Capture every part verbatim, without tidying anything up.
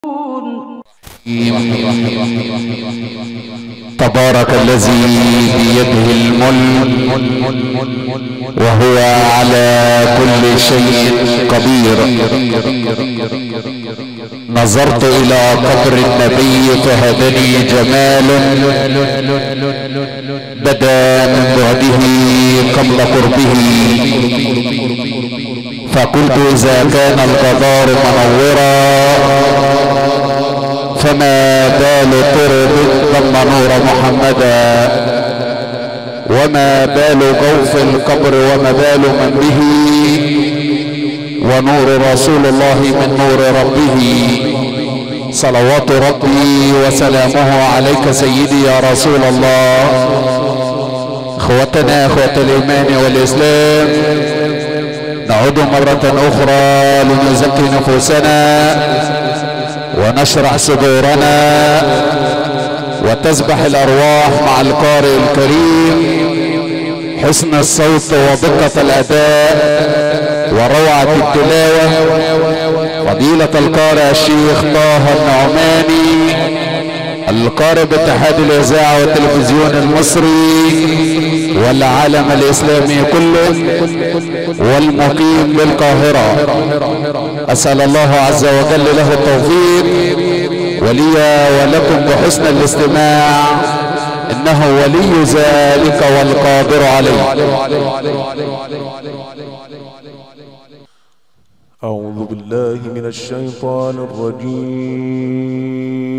تبارك الذي بيده الملك وهو على كل شيء قدير. نظرت الى قبر النبي فهدني جمال بدا من بعده قبل قربه، فقلت اذا كان الجدار منورا فما بال ترب ضم نور محمدا، وما بال جوف القبر وما بال من به، ونور رسول الله من نور ربه. صلوات ربي وسلامه عليك سيدي يا رسول الله. اخوتنا اخوة الايمان والاسلام، نعود مرة اخرى لنزكي نفوسنا ونشرح صدورنا وتسبح الارواح مع القارئ الكريم. حسن الصوت ودقة الاداء وروعة التلاوة فضيلة القارئ الشيخ طه النعماني، القارئ باتحاد الاذاعة والتلفزيون المصري والعالم الاسلامي كله والمقيم بالقاهرة. اسأل الله عز وجل له التوفيق ولي ولكم بحسن الاستماع، انه ولي ذلك والقادر عليه. أعوذ بالله من الشيطان الرجيم.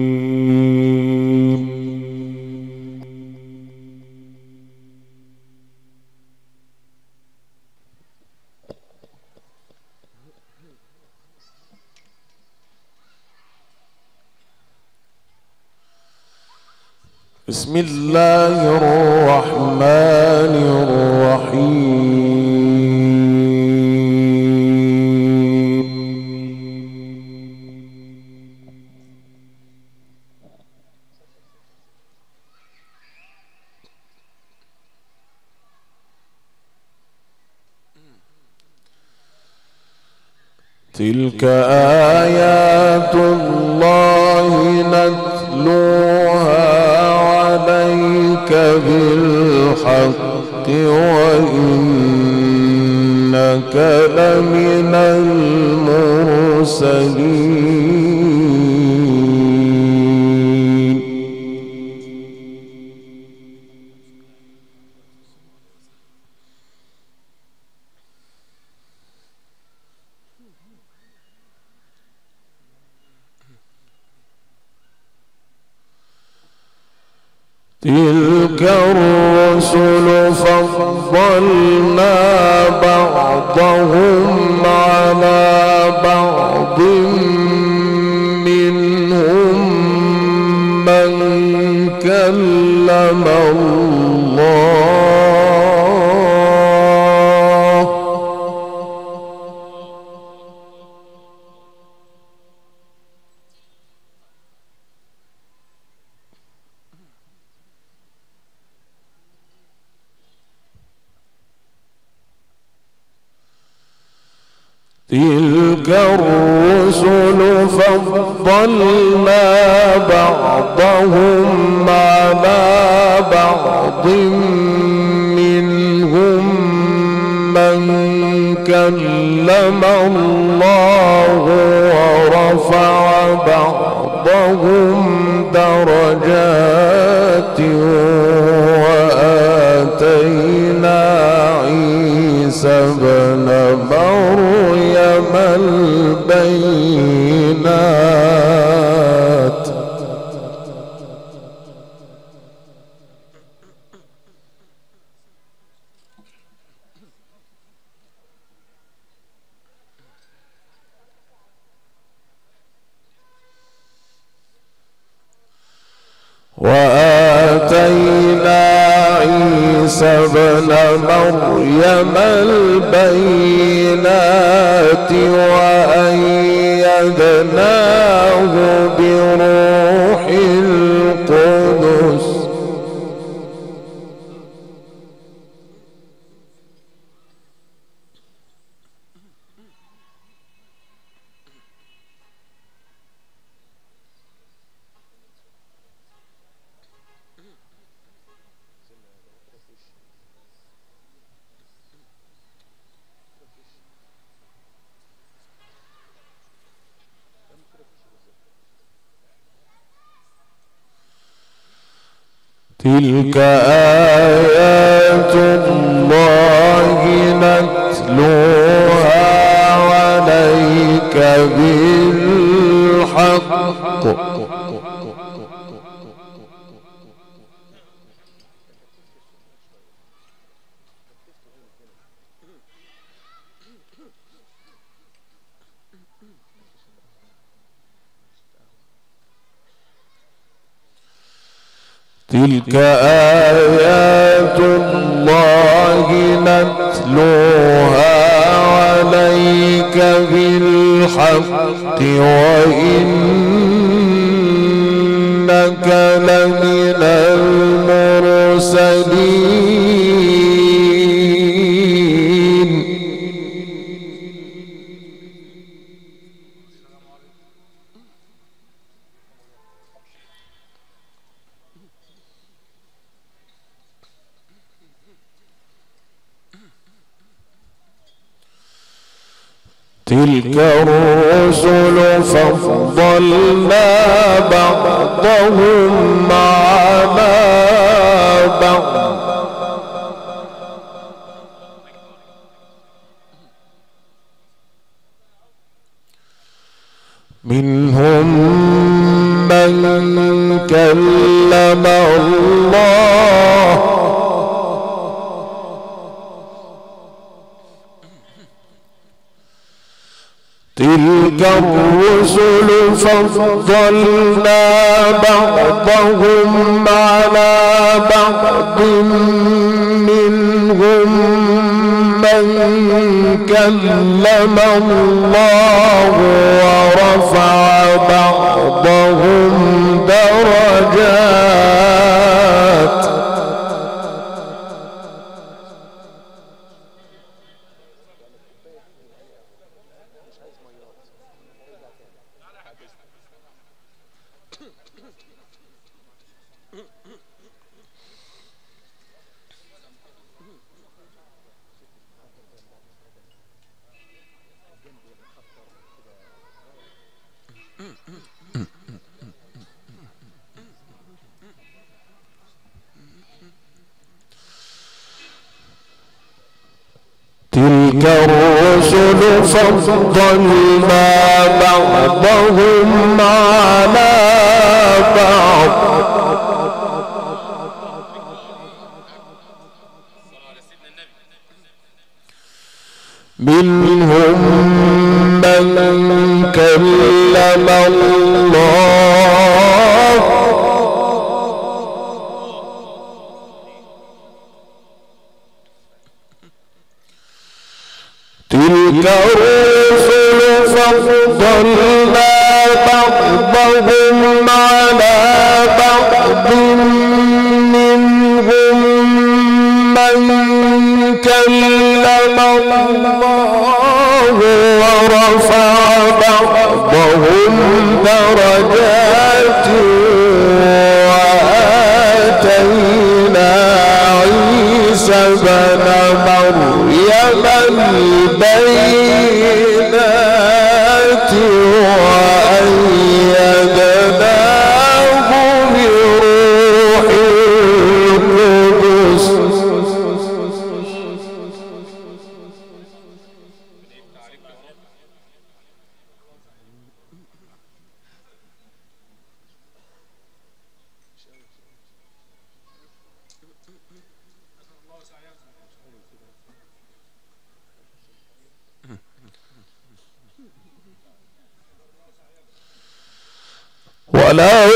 بسم الله الرحمن الرحيم. تلك آيات الله نتلوها عليك بالحق وإنك لمن المرسلين. تلك الرسل فضلنا بعضهم على بعض، منهم من كلم الله، تلك الرسل فضلنا بعضهم على بعض، منهم من كلم الله ورفع بعضهم درجات، وآتينا عيسى ابن مريم البينات، وآتينا عيسى ابن مريم البينات وأيدناه بروح القدس. تلك آيات الله نتلوها عليك بالحق تلك آيات الله نتلوها عليك بالحق وإنك لمن المرسلين تلك الرسل فضلنا بعضهم على بعض منهم من كلم الله تلك الرسل فضلنا بعضهم على بعض منهم من كلم الله ورفع بعضهم درجات تلك الرسل فضلنا بعضهم على بعض منهم من كلم الله تلك الرسل فضلنا بعضهم على بعض منهم من كلم الله ورفع بعضهم درجات وآتينا عيسى ابن مريم البينات وأيدناه بروح القدس ولو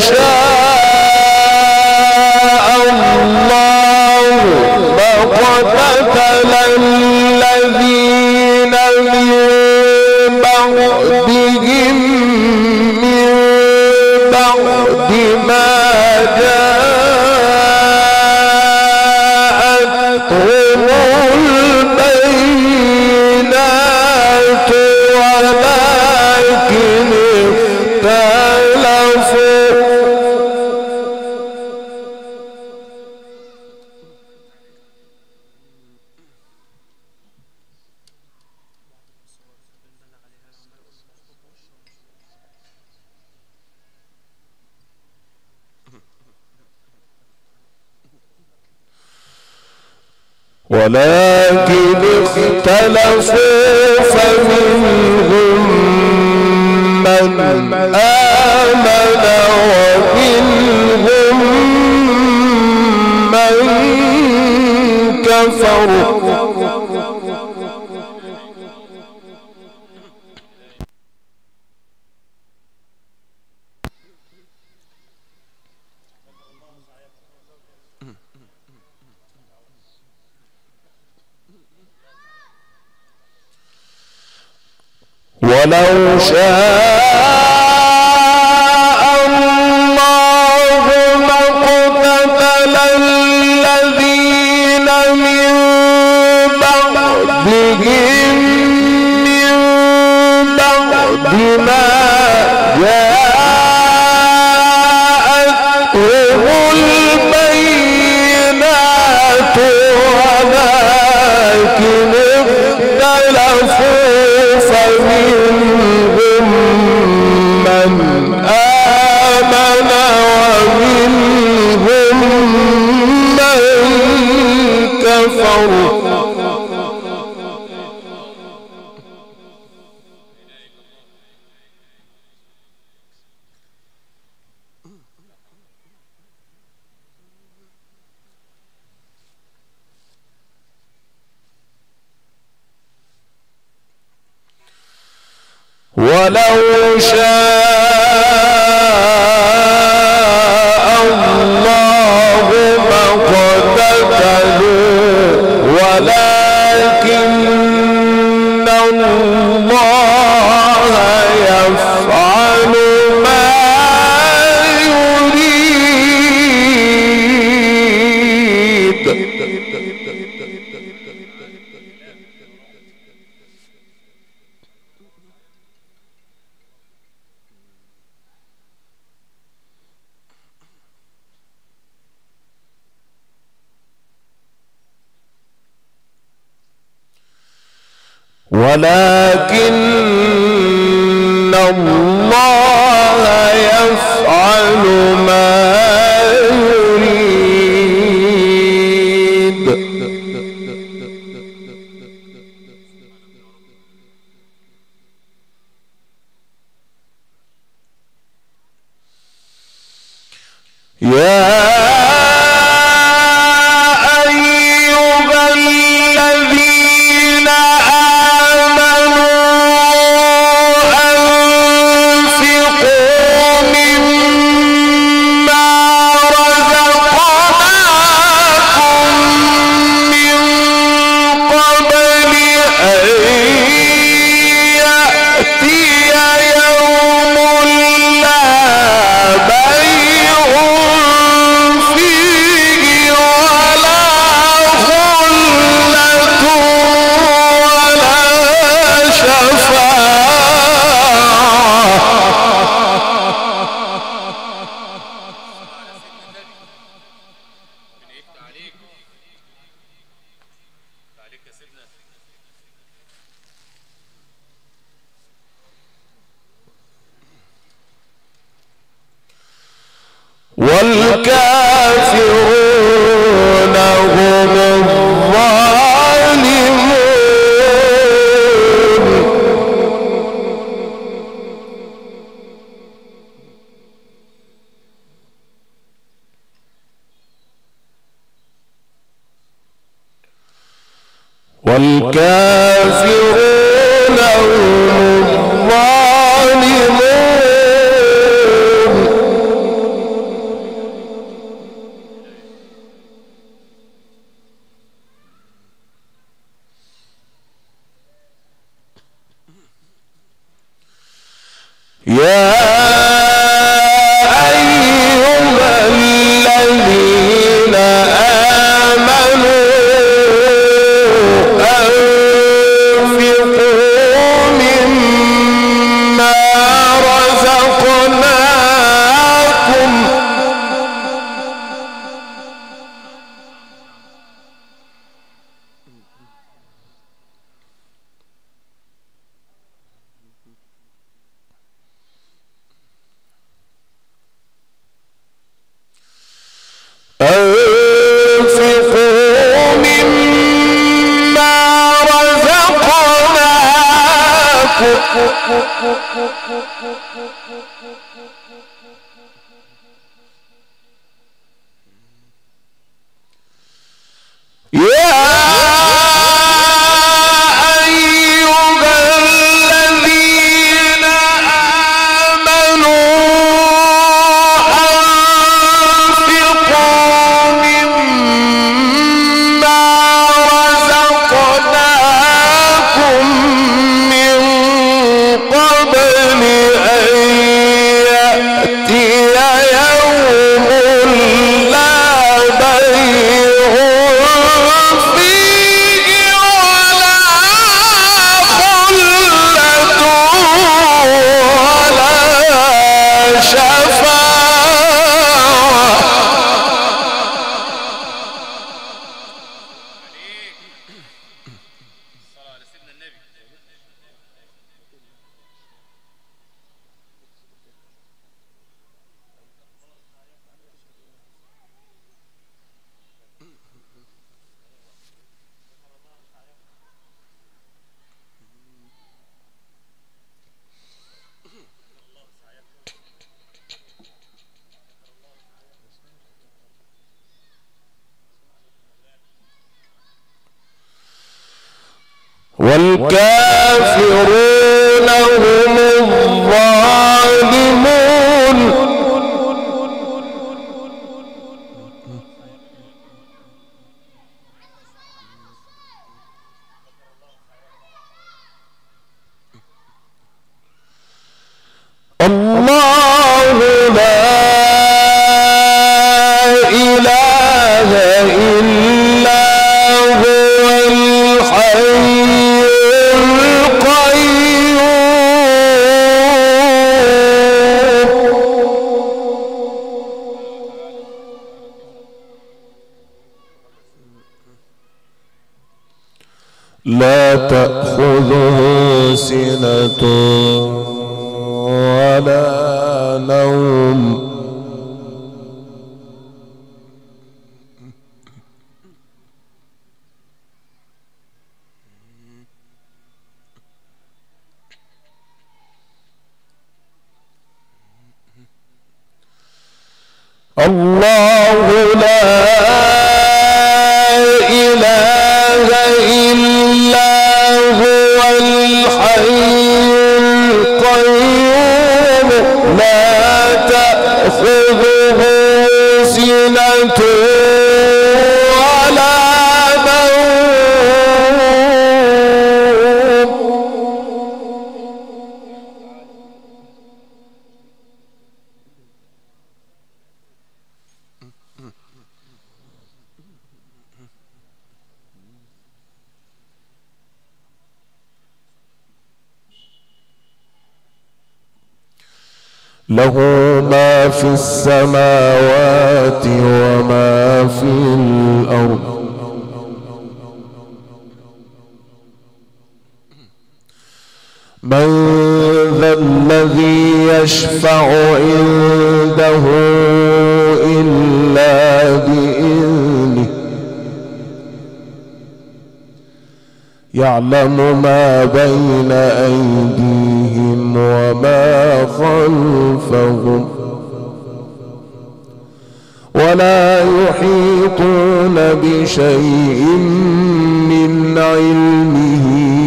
شاء الله لقتتل الذين من بعدهم من بعد ما جاءتهم البينات ولكن اختلفوا ولكن اختلفوا فمنهم من آمن ومنهم من كفر. ولو شاء الله ما اقتتل الذين من بعدهم من بعد ما جاءتهم البينات ولكن اختلفوا فمنهم من آمن ومنهم من كفر. ولو شاء الله ما اقتتلوا ولكن الله يفعل ما يريد. ولكن الله يفعل ما يريد. يا والكافرون هم الظالمون. والكافرون هم الظالمون. يا أيها الذين آمنوا أنفقوا مما رزقناكم والكافرون هم الظالمون. الله لا إله إلا هو الحي لا تأخذه سنة ولا نوم. الله لا إله إلا هو الحي القيوم لا تأخذه سنة ولا نوم. له ما في السماوات وما في الأرض. من ذا الذي يشفع عنده إلا بإذنه يعلم ما بين أيديهم وما خلفهم ولا يحيطون بشيء من علمه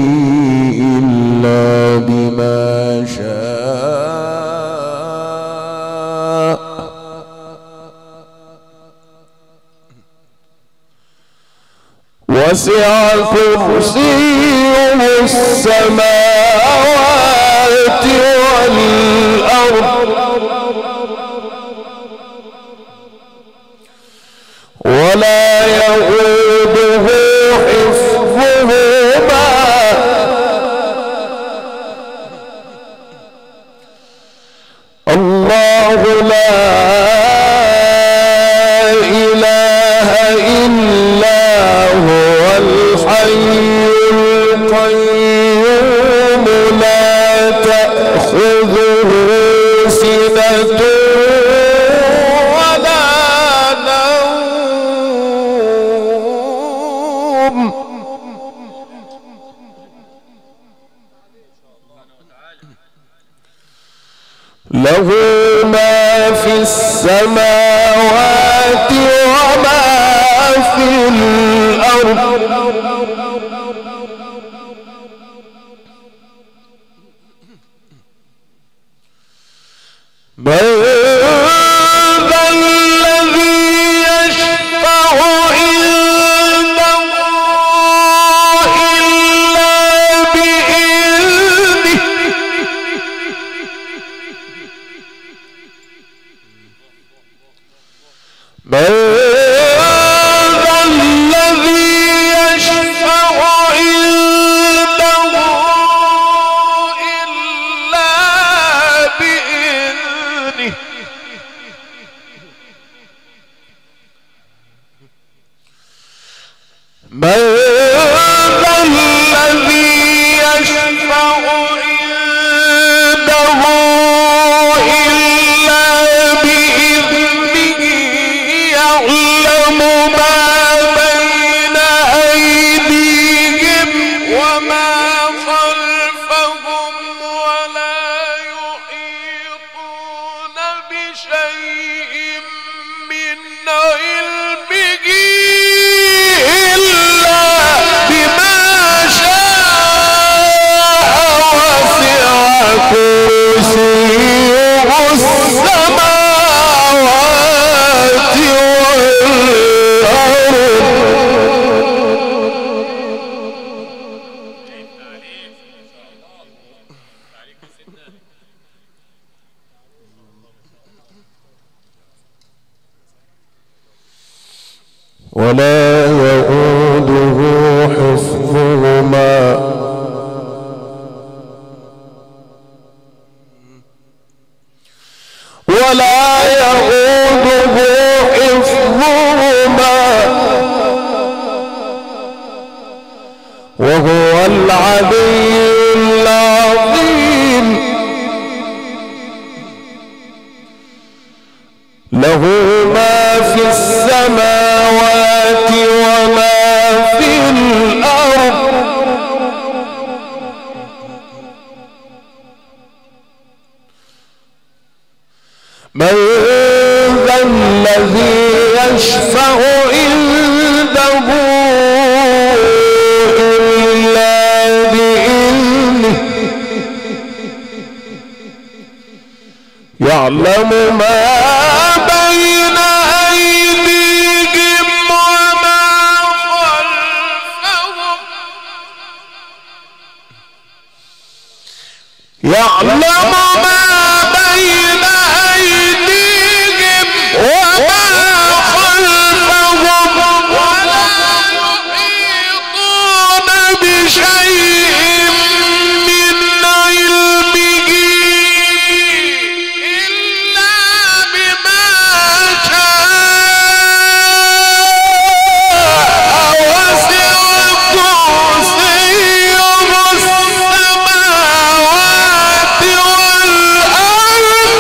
إلا بما شاء. وسع كرسيه السماوات والأرض ولا يؤوده حفظهما الله لا إله إلا هو الحي القيوم لا تأخذه سنة ولا نوم. له ما في السماوات وما في الأرض من ذا الذي يشفع عنده إلا بإذنه من ذا الذي يشفع عنده إلا بإذنه من ذا الذي يشفع عنده إلا بإذنه يعلم ما بين أيديهم وما خلفهم ولا يحيطون بشيء من علمه إلا بما شاء وسع كرسيه السماوات ولا يؤوده حفظهما ولا يؤوده حفظهما وهو العلي العظيم له ما في السماوات وما في الأرض من ذا الذي يشفع عنده إلا بإذنه يعلم ما بين أيديهم وما خلفهم يعلم ما بين أيديهم وما خلفهم ولا يحيطون بشيء من علمه إلا بما شاء وسع كرسيه السماوات والأرض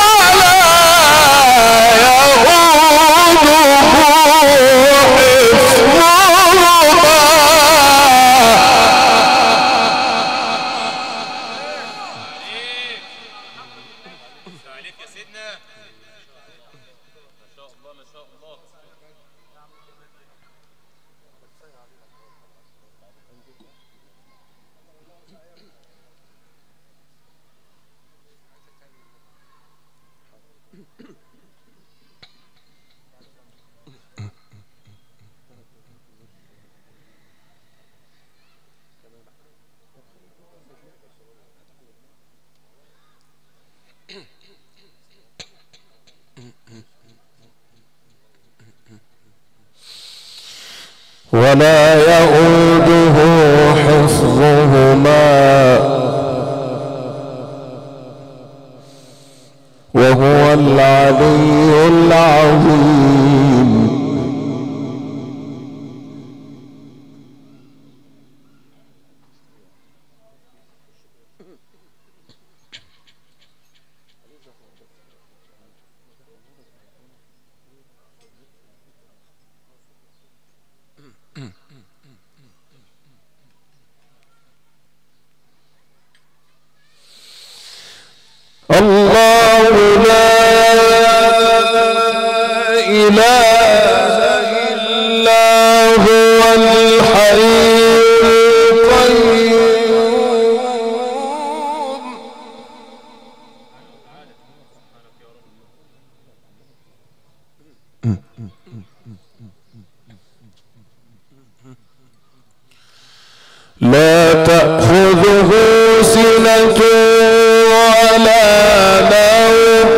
ولا يؤوده حفظهما وهو العلي العظيم الله إله إلا هو الحي القيوم. لا تأخذه سنة ولا نوم،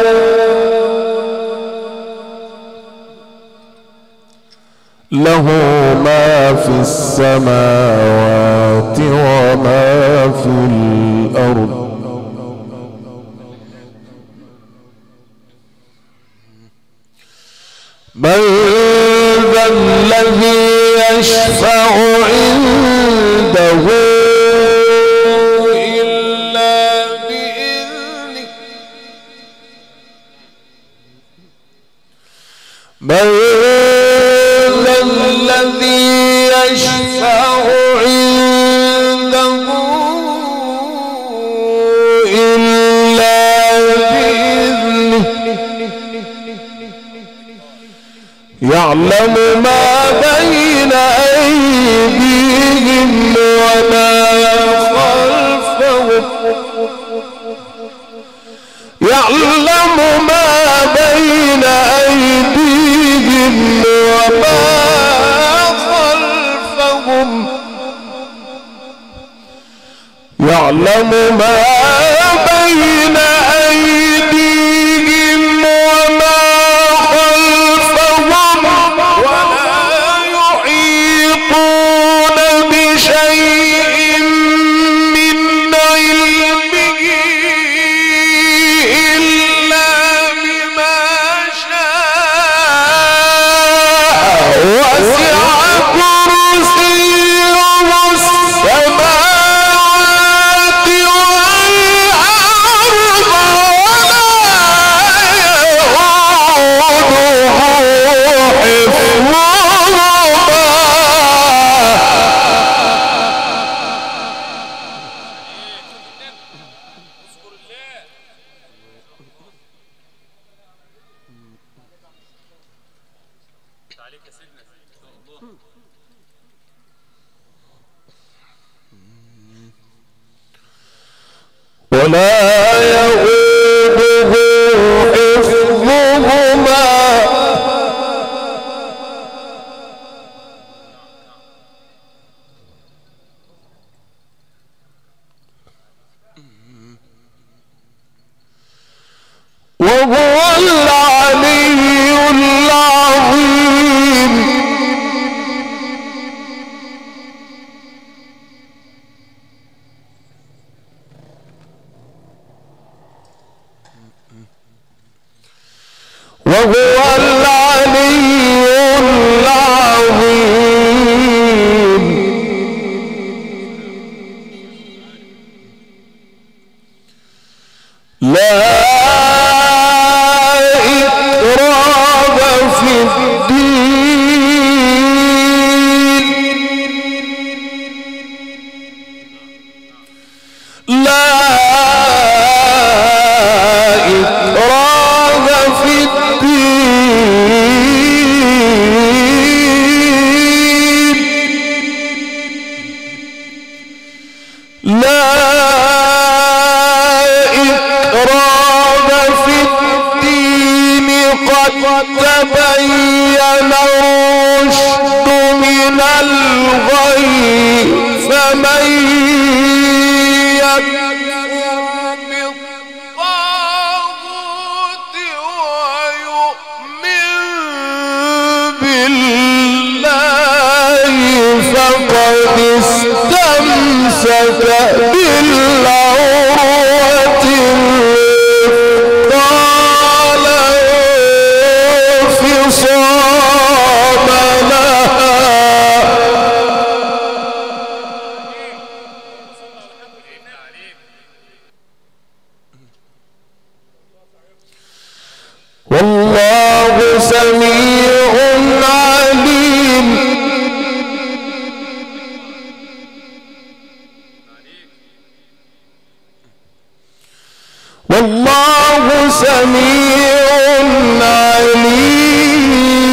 له ما في السماوات وما في الأرض. من ذا الذي يشفع عنده إلا بإذنه، من ذا الذي يشفع عنده إلا بإذنه، يعلم ما بين أيديهم وما خلفهم، يعلم ما بين أيديهم وما خلفهم، يعلم ما بين أيديهم وما خلفهم، ولا يحيطون بشيء من علمه إلا بما شاء، وسع كرسيه السماوات والأرض ولا يؤوده حفظهما، وهو العلي العظيم. وهو العلي العظيم. لا إكراه في الدين، لا إكراه في الدين، لا إكراه في الدين، قد تبين الرشد من الغي، فمن يكفر بالطاغوت ويؤمن بالله فقد استمسك بالعروة الوثقى، لا انفصام لها. والله سميع عليم. والله سميع عليم.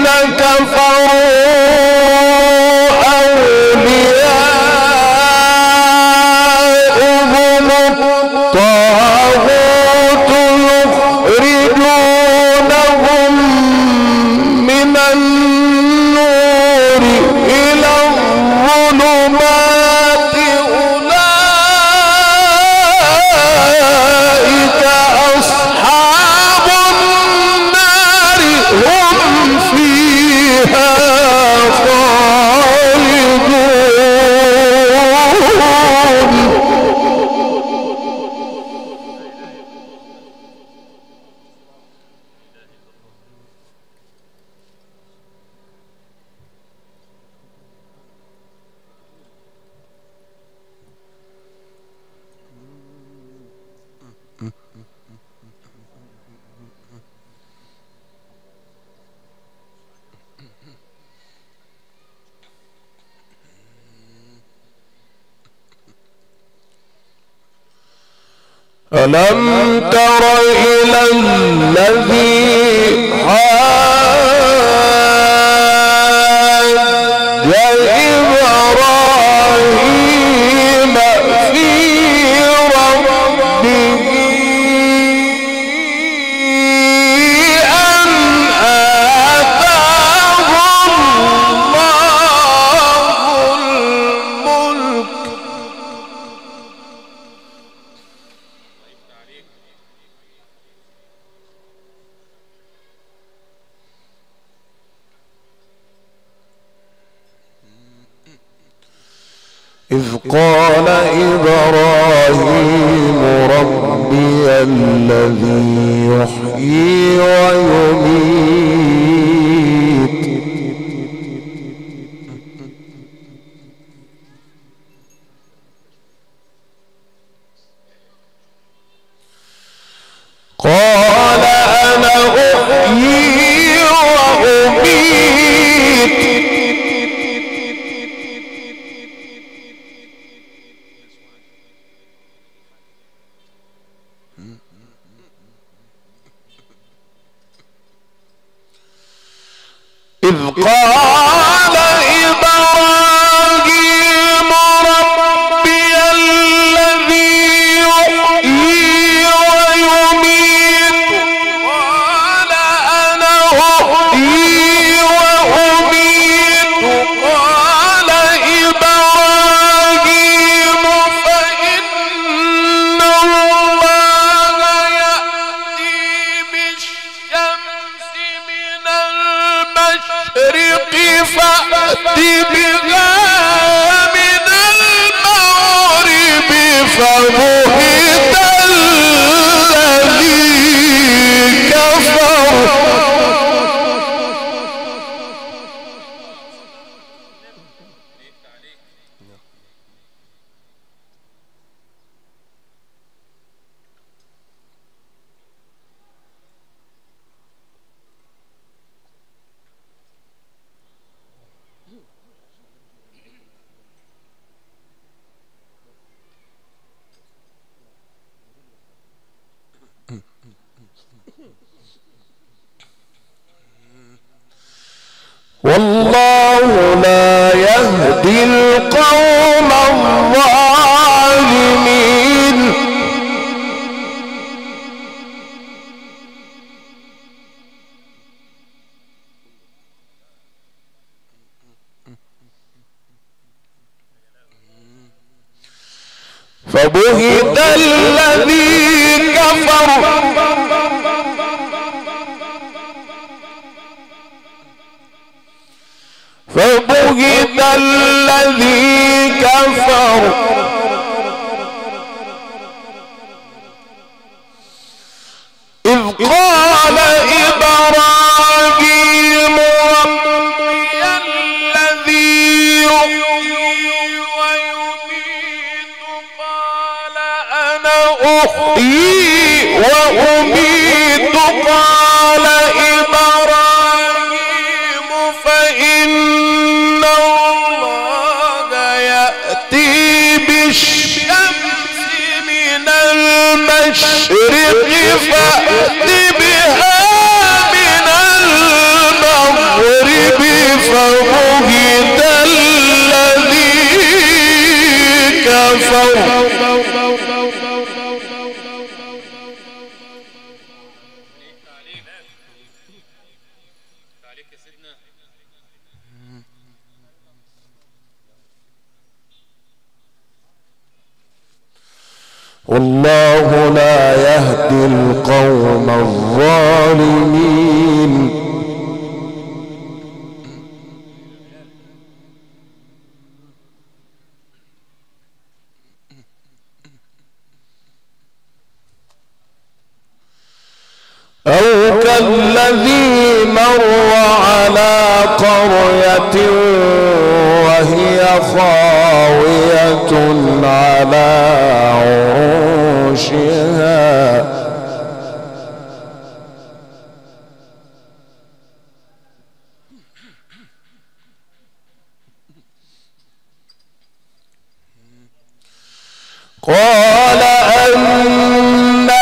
الذين كفروا أولياؤهم الطاغوت يخرجونهم من النور إلى الظلمات أولئك أصحاب النار هم فيها ألم تر إلى الذي حاج إبراهيم في ربه أن آتاه الله الملك إذ قال إبراهيم ربي الذي يحيي ويميت قال أنا أحيي وأميت إذ قال إبراهيم ربي الذي يحيي ويميت قال أنا أحيي وأميت قال إبراهيم فإن الله يأتي بالشمس من المشرق فأت بها من المغرب فبهت الذي كفر والله لا يهدي القوم الظالمين فبهت الذي كفر فبهت الذي كفر إذ قال إبراهيم ربي الذي يحيي ويميت قال أنا أحيي وأميت قال إبراهيم فإن الله يأتي بالشمس من المشرق فأت بها من المغرب والله لا يهدي القوم الظالمين. أو كالذي مر على قرية وهي خاوية على عروشها قال أنى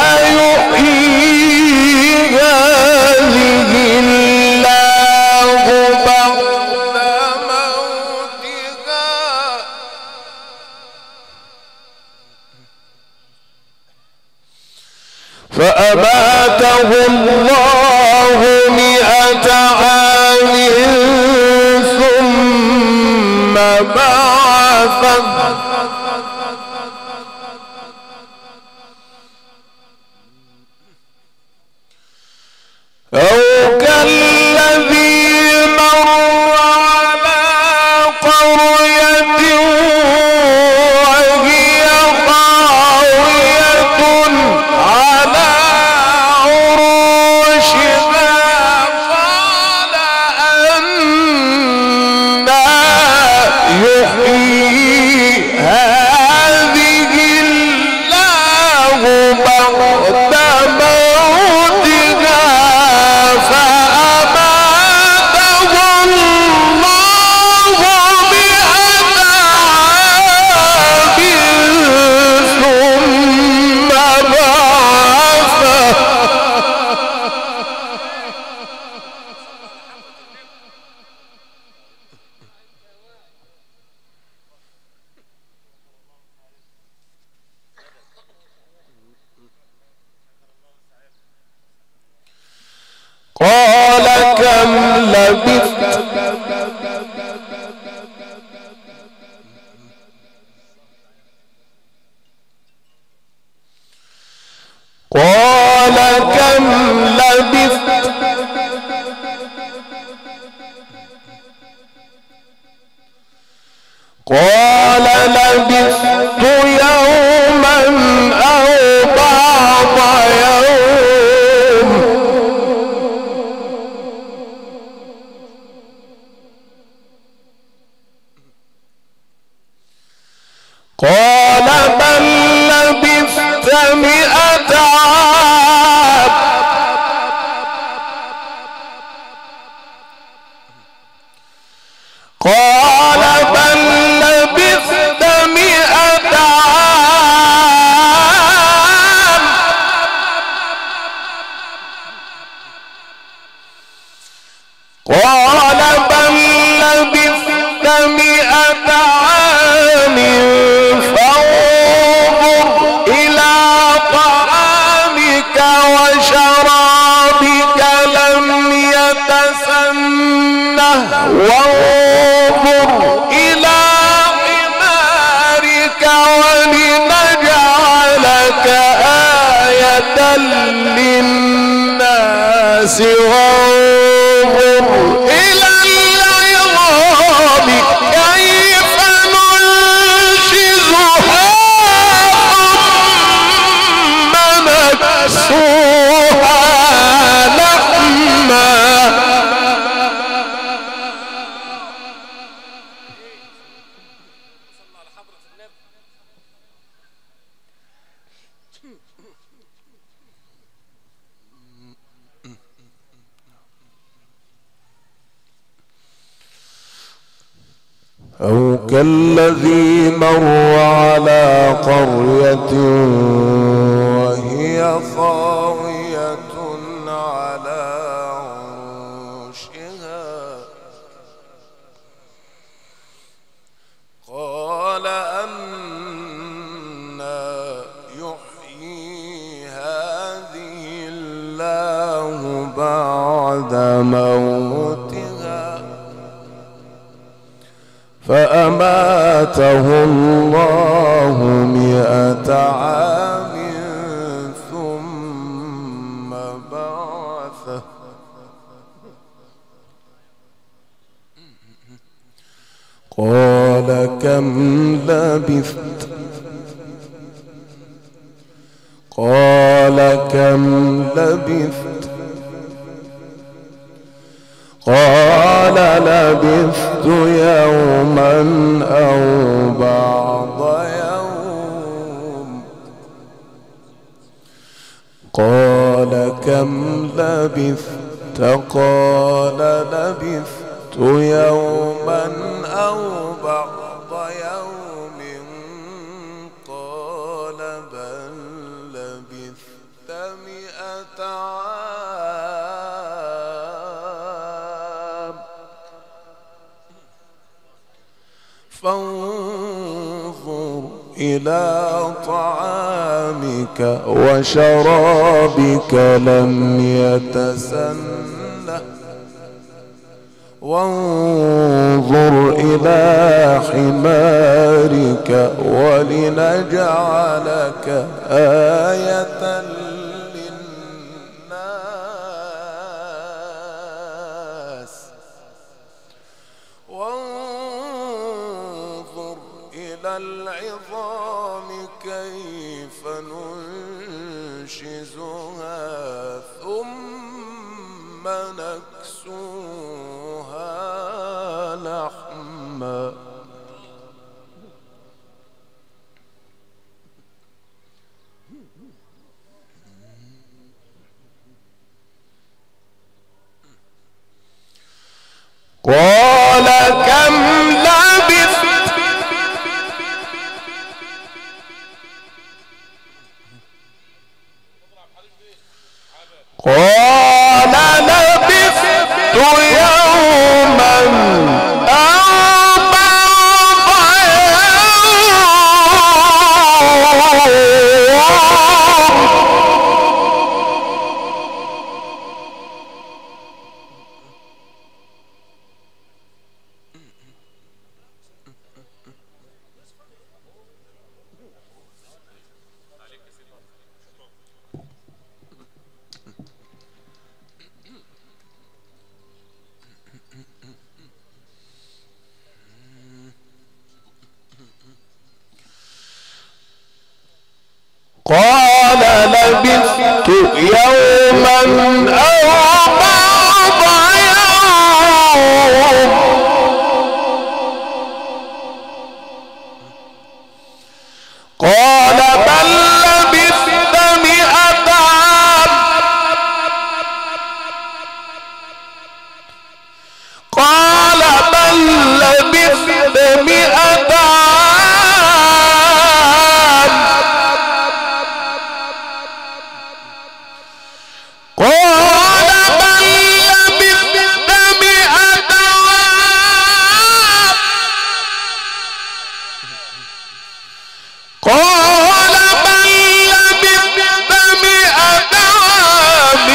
يحيي هذه الله بعد موتها فأماته الله مئة عام ثم بعثه أو كالذي مر على قرية وهي خاوية على عروشها قال أنى يحيي هذه الله بعد موتها فأماته الله مئة عام ثم بعثه قال كم لبثت قال كم لبثت قال لبثت يوما أو بعض يوم قال بل لبثت مئة عام قال بل لبثت مئة عام قال بل لبثت مئة عام فانظر إلى طعامك وشرابك لم يتسنه وانظر إلى حمارك ولنجعلك آية للناس وانظر إلى العظام كيف ننشزها ثم نكسوها لحما أو كالذي مر على قرية وهي خاوية على عروشها قال أنى يحيي هذه الله بعد موتها فأماته الله مئة عام ثم بعثه قال كم لبثت قال كم لبثت قال لبثت يوما أو بعض يوم قال كم لبثت قال لبثت يوما أو بعض يوم قال بل لبثت مئة عام فانظر إلى طعامك وشرابك لم يتسنه وانظر إلى حمارك ولنجعلك آية للناس وانظر إلى العظام كيف ننشزها ثم نكسوها لحما قال كم لبثت قال لبثت يوما أو بعض قال لبثت يوما أو بعض يوم قال بل لبثت مئة عام قال بل لبثت مئة عام قال بل لبثت مئة عام قال بل لبثت مئة عام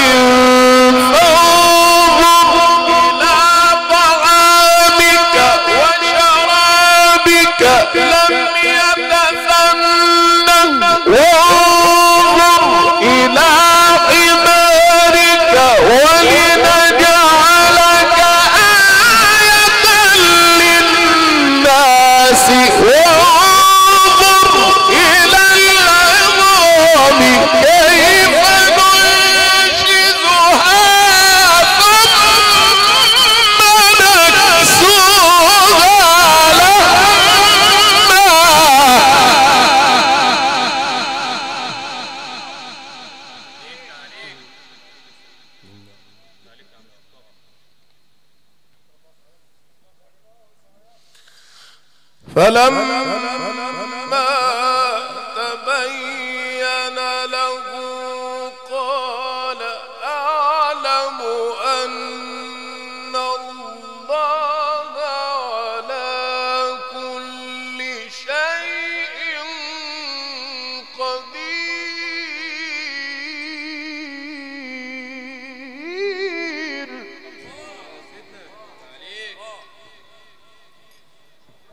فانظر إلى طعامك وشرابك لم يتسنه وانظر إلى حمارك ولنجعلك آية للناس وانظر إلى العظام كيف ننشزها ثم نكسوها لحما فلما تبين له قال أعلم أن الله على كل شيء قدير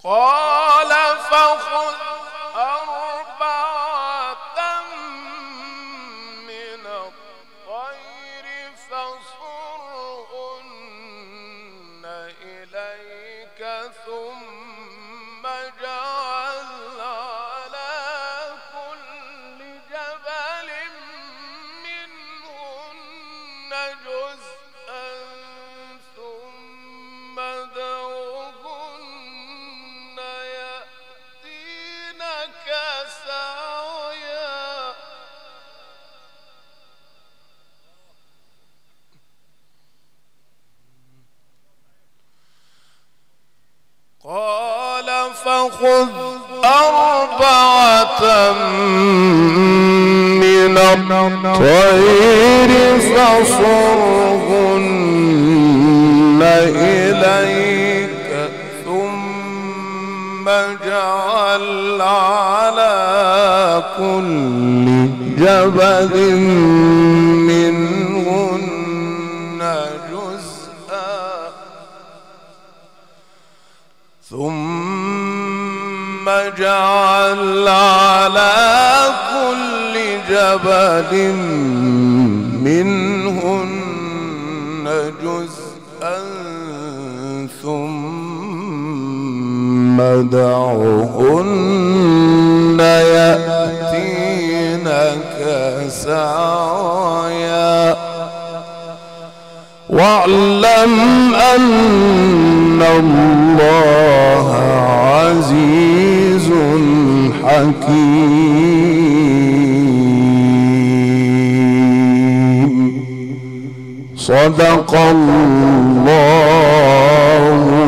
قال فخذ أربعة من الطير فصرهن إليك ثم اجعل على كل جبل منهن جزءا ثم ادعوهن يأتينك سعيا قال فخذ أربعة من الطير فصرهن إليك ثم اجعل على كل جبل منهن جزءا ثم اجعل على كل جبل منهن جزءا ثم ادعوهن يأتينك سعيا واعلم أن الله عزيز حكيم. صدق الله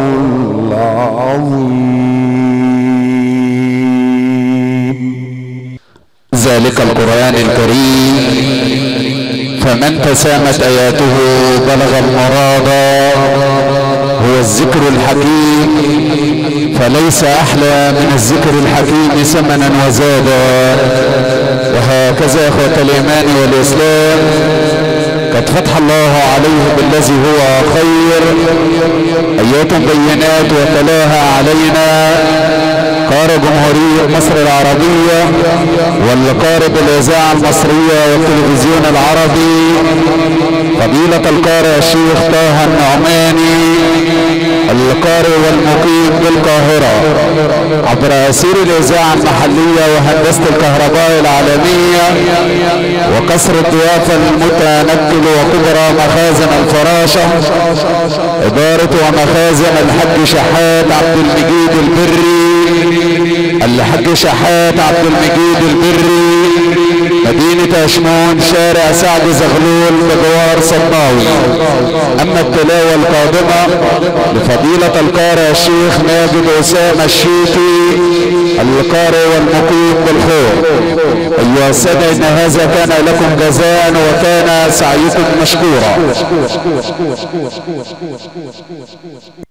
العظيم. ذلك القرآن الكريم فمن تسامت آياته بلغ المراد، هو الذكر الحكيم، فليس أحلى من الذكر الحكيم ثمنا وزادا. وهكذا إخوة الإيمان والإسلام قد فتح الله عليه بالذي هو خير آيات بينات وتلاها علينا قارئ جمهورية مصر العربية والقارئ بالإذاعة المصرية والتلفزيون العربي فضيلة القارئ الشيخ طه النعماني القارئ والمقيم بالقاهرة عبر أسير الإذاعة المحلية وهندسة الكهرباء العالمية وقصر الضيافة المتنقل وكبرى مخازن الفراشة إدارة ومخازن الحاج شحات عبد المجيد البري الحاج شحات عبد المجيد البري مدينة أشمون شارع سعد زغلول بجوار صداوي. أما التلاوة القادمة لفضيلة القارئ الشيخ ماجد أسامة الشيخي القارئ والمقيم بالخور. أيها السادة إن هذا كان لكم جزاء وكان سعيكم مشكورا.